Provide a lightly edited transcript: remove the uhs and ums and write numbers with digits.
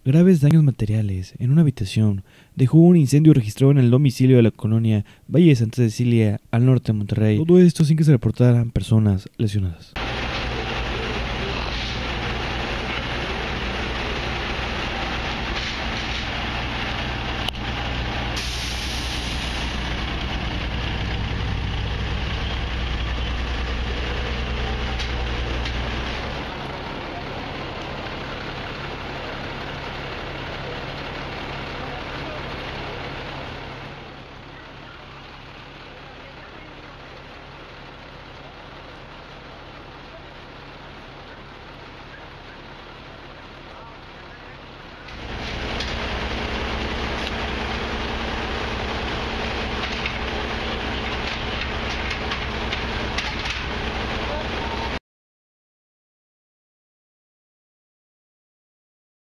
Graves daños materiales en una habitación dejó un incendio registrado en el domicilio de la colonia Valle de Santa Cecilia, al norte de Monterrey. Todo esto sin que se reportaran personas lesionadas.